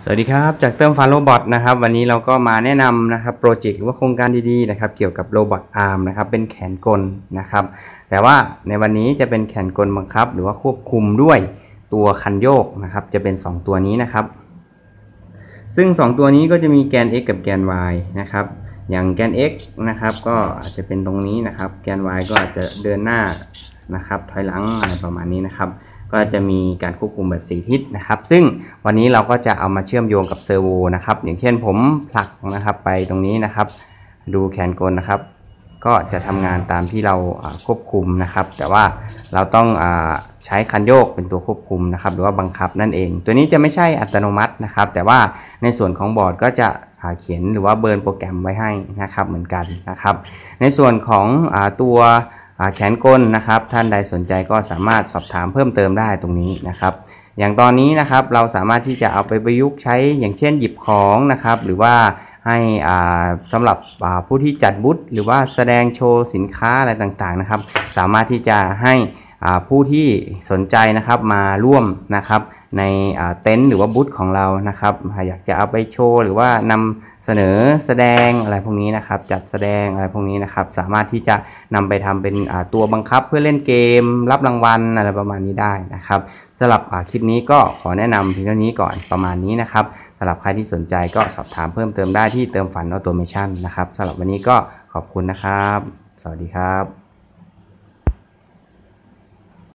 สวัสดีครับจากเติมฟันโรบอทนะครับวันนี้เราก็มาแนะนำนะครับโปรเจกต์หรือว่าโครงการดีๆนะครับเกี่ยวกับโรบอทอาร์มนะครับเป็นแขนกลนะครับแต่ว่าในวันนี้จะเป็นแขนกลบังคับหรือว่าควบคุมด้วยตัวคันโยกนะครับจะเป็น2ตัวนี้นะครับซึ่ง2ตัวนี้ก็จะมีแกน x กับแกน y นะครับอย่างแกน x นะครับก็อาจจะเป็นตรงนี้นะครับแกน y ก็อาจจะเดินหน้านะครับถอยหลังอะไรประมาณนี้นะครับก็จะมีการควบคุมแบบ4ทิศนะครับซึ่งวันนี้เราก็จะเอามาเชื่อมโยงกับเซอร์โวนะครับอย่างเช่นผมผลักนะครับไปตรงนี้นะครับดูแขนกลนะครับก็จะทำงานตามที่เราควบคุมนะครับแต่ว่าเราต้องใช้คันโยกเป็นตัวควบคุมนะครับหรือว่าบังคับนั่นเองตัวนี้จะไม่ใช่อัตโนมัตินะครับแต่ว่าในส่วนของบอร์ดก็จะเขียนหรือว่าเบิร์นโปรแกรมไว้ให้นะครับเหมือนกันนะครับในส่วนของตัวแขนกลนะครับท่านใดสนใจก็สามารถสอบถามเพิ่มเติมได้ตรงนี้นะครับอย่างตอนนี้นะครับเราสามารถที่จะเอาไปประยุกต์ใช้อย่างเช่นหยิบของนะครับหรือว่าให้สำหรับผู้ที่จัดบูธหรือว่าแสดงโชว์สินค้าอะไรต่างๆนะครับสามารถที่จะให้ผู้ที่สนใจนะครับมาร่วมนะครับในเต็นท์หรือว่าบูธของเรานะครับอยากจะเอาไปโชว์หรือว่านำเสนอแสดงอะไรพวกนี้นะครับจัดแสดงอะไรพวกนี้นะครับสามารถที่จะนำไปทำเป็นตัวบังคับเพื่อเล่นเกมรับรางวัลอะไรประมาณนี้ได้นะครับสำหรับคลิปนี้ก็ขอแนะนำเพียงเท่านี้ก่อนประมาณนี้นะครับสำหรับใครที่สนใจก็สอบถามเพิ่มเติมได้ที่เติมฝันออโตเมชันนะครับสำหรับวันนี้ก็ขอบคุณนะครับสวัสดีครับ